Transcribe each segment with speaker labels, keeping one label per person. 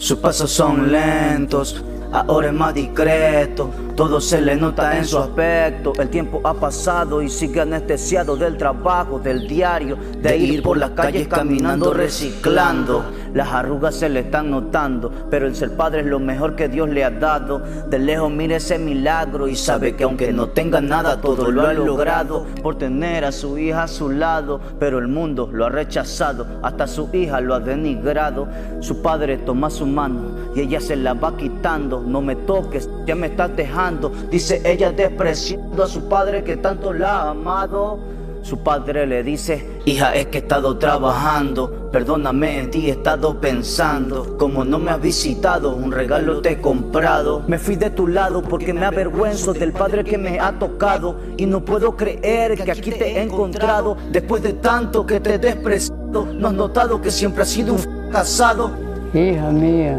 Speaker 1: Sus pasos son lentos, ahora es más discreto. Todo se le nota en su aspecto. El tiempo ha pasado y sigue anestesiado del trabajo, del diario, de ir por las calles caminando, reciclando. Las arrugas se le están notando, pero el ser padre es lo mejor que Dios le ha dado. De lejos mira ese milagro y sabe que aunque no tenga nada, todo lo ha logrado por tener a su hija a su lado. Pero el mundo lo ha rechazado, hasta su hija lo ha denigrado. Su padre toma su mano y ella se la va quitando. No me toques, ya me estás dejando, dice ella despreciando a su padre que tanto la ha amado. Su padre le dice: hija, es que he estado trabajando, perdóname, en ti he estado pensando. Como no me has visitado, un regalo te he comprado. Me fui de tu lado porque me avergüenzo del padre que me ha tocado. Y no puedo creer que aquí te he encontrado. Después de tanto que te he despreciado, ¿no has notado que siempre has sido un fracasado?
Speaker 2: Hija mía.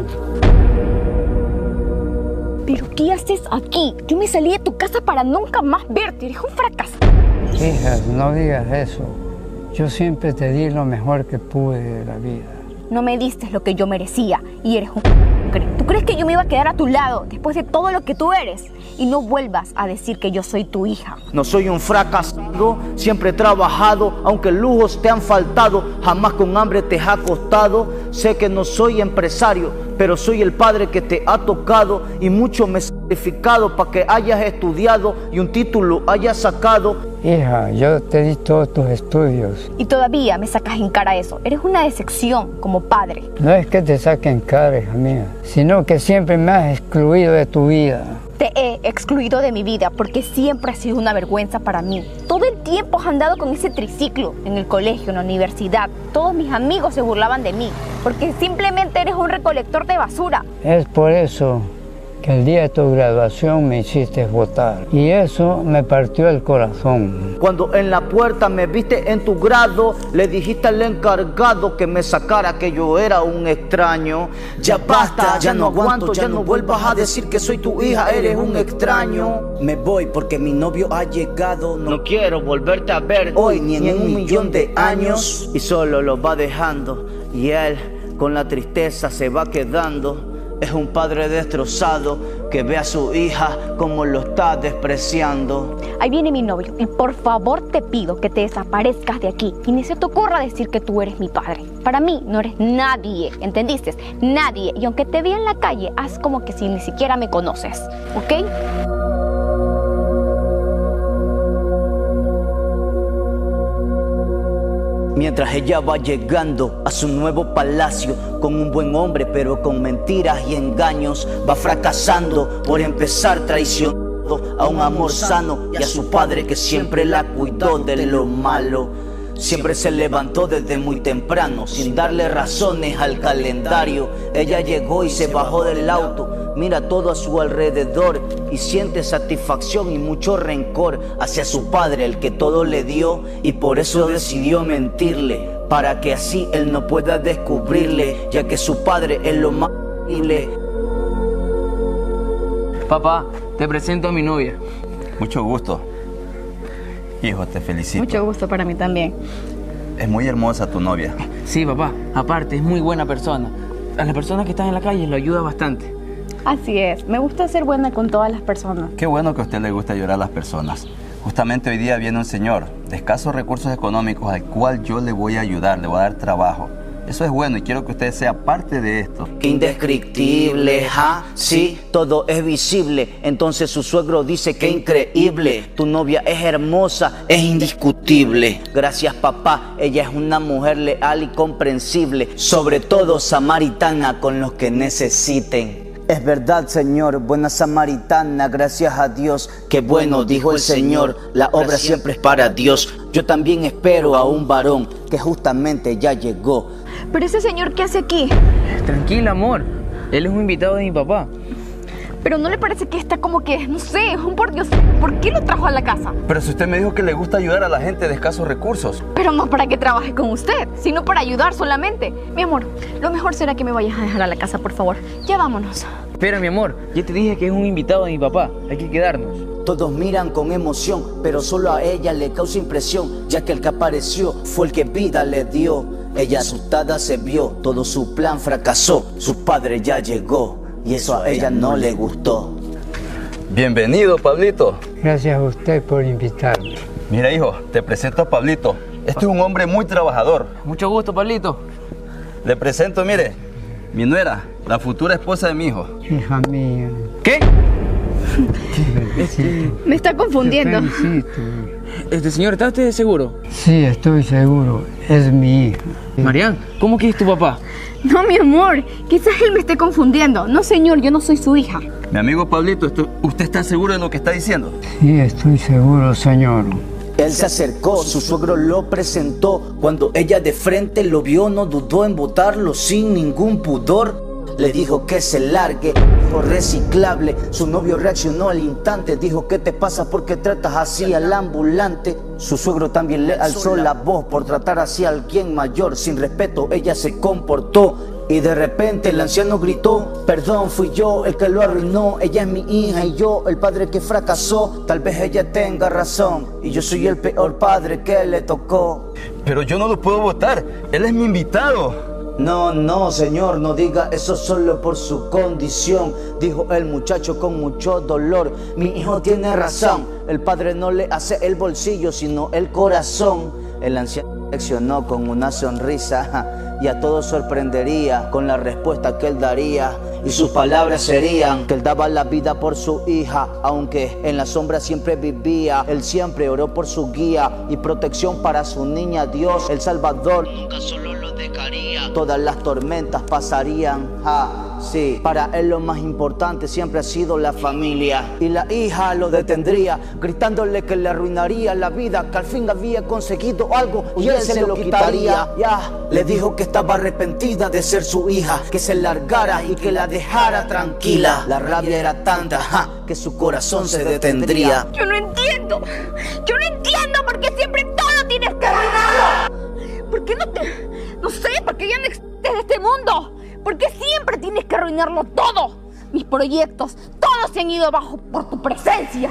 Speaker 3: ¿Pero qué haces aquí? Yo me salí de tu casa para nunca más verte. Eres un fracaso.
Speaker 2: Hija, no digas eso. Yo siempre te di lo mejor que pude de la vida.
Speaker 3: No me diste lo que yo merecía y eres un... ¿Tú crees que yo me iba a quedar a tu lado después de todo lo que tú eres? Y no vuelvas a decir que yo soy tu hija.
Speaker 1: No soy un fracasado, siempre he trabajado, aunque lujos te han faltado, jamás con hambre te ha costado. Sé que no soy empresario, pero soy el padre que te ha tocado y mucho me he sacrificado para que hayas estudiado y un título hayas sacado.
Speaker 2: Hija, yo te di todos tus estudios.
Speaker 3: Y todavía me sacas en cara eso. Eres una decepción como padre.
Speaker 2: No es que te saque en cara, hija mía, sino que siempre me has excluido de tu vida.
Speaker 3: Te he excluido de mi vida porque siempre has sido una vergüenza para mí. Todo el tiempo has andado con ese triciclo en el colegio, en la universidad. Todos mis amigos se burlaban de mí porque simplemente eres un recolector de basura.
Speaker 2: Es por eso que el día de tu graduación me hiciste votar. Y eso me partió el corazón.
Speaker 1: Cuando en la puerta me viste en tu grado, le dijiste al encargado que me sacara, que yo era un extraño. Ya basta, ya no aguanto, ya no vuelvas a decir que soy tu hija, eres un extraño. Me voy porque mi novio ha llegado. No quiero volverte a ver hoy ni en un millón de años. Y solo lo va dejando y él con la tristeza se va quedando. Es un padre destrozado que ve a su hija como lo está despreciando.
Speaker 3: Ahí viene mi novio y por favor te pido que te desaparezcas de aquí y ni se te ocurra decir que tú eres mi padre. Para mí no eres nadie, ¿entendiste? Nadie. Y aunque te vea en la calle, haz como que si ni siquiera me conoces, ¿ok?
Speaker 1: Mientras ella va llegando a su nuevo palacio, con un buen hombre pero con mentiras y engaños, va fracasando por empezar traicionando a un amor sano y a su padre que siempre la cuidó de lo malo. Siempre se levantó desde muy temprano sin darle razones al calendario. Ella llegó y se bajó del auto, mira todo a su alrededor y siente satisfacción y mucho rencor hacia su padre, el que todo le dio, y por eso decidió mentirle, para que así él no pueda descubrirle, ya que su padre es lo más horrible.
Speaker 4: Papá, te presento a mi novia.
Speaker 5: Mucho gusto. Hijo, te felicito.
Speaker 3: Mucho gusto para mí también.
Speaker 5: Es muy hermosa tu novia.
Speaker 4: Sí, papá. Aparte, es muy buena persona. A las personas que están en la calle lo ayuda bastante.
Speaker 3: Así es. Me gusta ser buena con todas las personas.
Speaker 5: Qué bueno que a usted le gusta ayudar a las personas. Justamente hoy día viene un señor de escasos recursos económicos al cual yo le voy a ayudar, le voy a dar trabajo. Eso es bueno y quiero que usted sea parte de esto.
Speaker 1: Qué indescriptible, ¿ja? Sí, todo es visible. Entonces su suegro dice que increíble. Tu novia es hermosa, es indiscutible. Gracias, papá, ella es una mujer leal y comprensible. Sobre todo samaritana con los que necesiten. Es verdad, Señor, buena samaritana, gracias a Dios. Qué bueno, dijo el Señor, la obra siempre es para Dios. Yo también espero a un varón que justamente ya llegó.
Speaker 3: Pero ese señor, ¿qué hace aquí?
Speaker 4: Tranquila, amor. Él es un invitado de mi papá.
Speaker 3: Pero ¿no le parece que está como que, no sé, es un por Dios? ¿Por qué lo trajo a la casa?
Speaker 5: Pero si usted me dijo que le gusta ayudar a la gente de escasos recursos.
Speaker 3: Pero no para que trabaje con usted, sino para ayudar solamente. Mi amor, lo mejor será que me vayas a dejar a la casa, por favor. Ya vámonos.
Speaker 4: Espera, mi amor. Ya te dije que es un invitado de mi papá. Hay que quedarnos.
Speaker 1: Todos miran con emoción, pero solo a ella le causa impresión, ya que el que apareció fue el que vida le dio. Ella asustada se vio, todo su plan fracasó. Su padre ya llegó y eso a ella no le gustó.
Speaker 5: Bienvenido, Pablito.
Speaker 2: Gracias a usted por invitarme.
Speaker 5: Mira, hijo, te presento a Pablito. Este es un hombre muy trabajador.
Speaker 4: Mucho gusto, Pablito.
Speaker 5: Le presento, mire, mi nuera, la futura esposa de mi hijo.
Speaker 2: Hija mía.
Speaker 4: ¿Qué?
Speaker 3: Me está confundiendo.
Speaker 2: Te felicito.
Speaker 4: Señor, ¿está usted seguro?
Speaker 2: Sí, estoy seguro. Es mi hija.
Speaker 4: Marian, ¿cómo que es tu papá?
Speaker 3: No, mi amor, quizás él me esté confundiendo. No, señor, yo no soy su hija.
Speaker 5: Mi amigo Pablito, ¿usted está seguro de lo que está diciendo?
Speaker 2: Sí, estoy seguro, señor.
Speaker 1: Él se acercó, su suegro lo presentó. Cuando ella de frente lo vio, no dudó en botarlo sin ningún pudor. Le dijo que se largue, dijo reciclable. Su novio reaccionó al instante, dijo: ¿qué te pasa? ¿Por qué tratas así al ambulante? Su suegro también le alzó la voz por tratar así a alguien mayor. Sin respeto ella se comportó y de repente el anciano gritó: perdón, fui yo el que lo arruinó. Ella es mi hija y yo el padre que fracasó. Tal vez ella tenga razón y yo soy el peor padre que le tocó.
Speaker 5: Pero yo no lo puedo votar, él es mi invitado.
Speaker 1: No, no, señor, no diga eso solo por su condición, dijo el muchacho con mucho dolor. Mi hijo tiene razón, el padre no le hace el bolsillo, sino el corazón. El anciano reaccionó con una sonrisa y a todos sorprendería con la respuesta que él daría. Y sus palabras serían que él daba la vida por su hija, aunque en la sombra siempre vivía. Él siempre oró por su guía y protección para su niña. Dios, el Salvador, nunca solo lo dejaría. Todas las tormentas pasarían, sí. Para él lo más importante siempre ha sido la familia. Y la hija lo detendría, gritándole que le arruinaría la vida, que al fin había conseguido algo y él se lo quitaría. Le dijo que estaba arrepentida de ser su hija, que se largara y que la dejara tranquila. La rabia era tanta que su corazón se detendría.
Speaker 3: Yo no entiendo por qué siempre todo tienes que arruinarlo. ¿Por qué no sé, por qué ya no existes de este mundo? ¿Por qué siempre tienes que arruinarlo todo? Mis proyectos, todos se han ido abajo por tu presencia.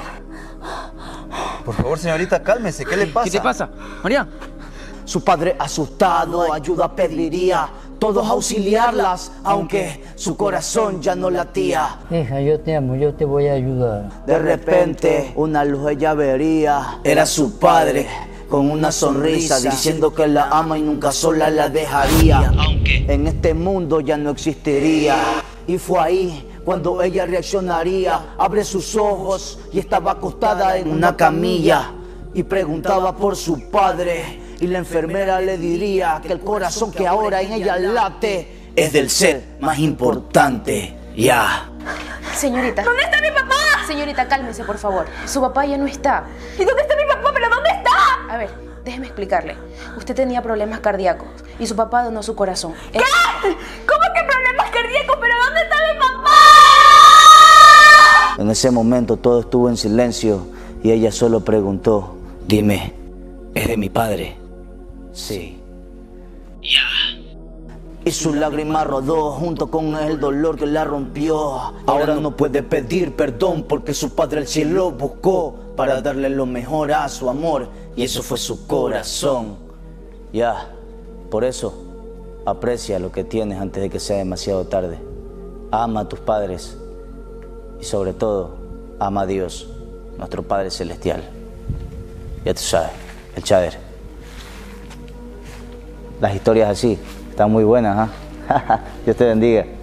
Speaker 5: Por favor, señorita, cálmese, ¿qué le pasa?
Speaker 4: ¿Qué te pasa, Marian?
Speaker 1: Su padre asustado ayuda pediría, todos auxiliarlas, aunque su corazón ya no latía.
Speaker 2: Hija, yo te amo, yo te voy a ayudar.
Speaker 1: De repente una luz ella vería, era su padre con una sonrisa, diciendo que la ama y nunca sola la dejaría, aunque en este mundo ya no existiría. Y fue ahí cuando ella reaccionaría, abre sus ojos y estaba acostada en una camilla y preguntaba por su padre. Y la enfermera le diría que el corazón que ahora en ella late es del ser más importante.
Speaker 6: Señorita.
Speaker 3: ¿Dónde está mi papá?
Speaker 6: Señorita, cálmese, por favor. Su papá ya no está.
Speaker 3: ¿Y dónde está mi papá? ¿Pero dónde está?
Speaker 6: A ver, déjeme explicarle. Usted tenía problemas cardíacos y su papá donó su corazón.
Speaker 3: ¿Qué? ¿Cómo que problemas cardíacos? ¿Pero dónde está mi papá?
Speaker 1: En ese momento todo estuvo en silencio y ella solo preguntó: dime, ¿es de mi padre? Sí. Y su lágrima rodó junto con el dolor que la rompió. Ahora no puede pedir perdón porque su padre el cielo buscó para darle lo mejor a su amor, y eso fue su corazón. Por eso aprecia lo que tienes antes de que sea demasiado tarde. Ama a tus padres y sobre todo ama a Dios, nuestro Padre Celestial. Ya tú sabes, el Chader. Las historias así están muy buenas, Dios te bendiga.